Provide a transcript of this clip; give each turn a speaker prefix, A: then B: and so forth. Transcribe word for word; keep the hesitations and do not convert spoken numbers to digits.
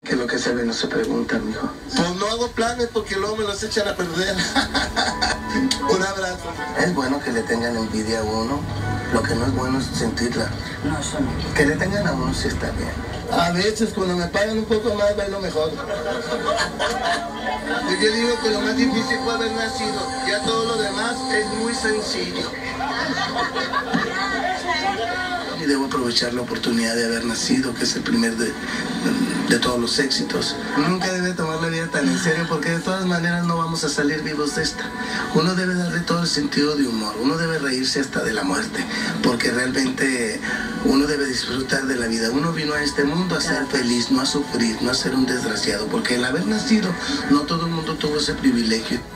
A: Que lo que se ve no se pregunta, mijo.
B: Pues no hago planes porque luego me los echan a perder. Un abrazo.
A: Es bueno que le tengan envidia a uno. Lo que no es bueno es sentirla.
C: No, eso no.
A: Que le tengan a uno sí está bien.
B: A veces cuando me pagan un poco más bailo mejor. Pues yo digo que lo más difícil fue haber nacido. Ya todo lo demás es muy sencillo.
A: Y debo aprovechar la oportunidad de haber nacido, que es el primer de, de, de todos los éxitos. Nunca debe tomar la vida tan en serio porque de todas maneras no vamos a salir vivos de esta. Uno debe darle todo el sentido de humor, uno debe reírse hasta de la muerte, porque realmente uno debe disfrutar de la vida. Uno vino a este mundo a ser feliz, no a sufrir, no a ser un desgraciado, porque el haber nacido, no todo el mundo tuvo ese privilegio.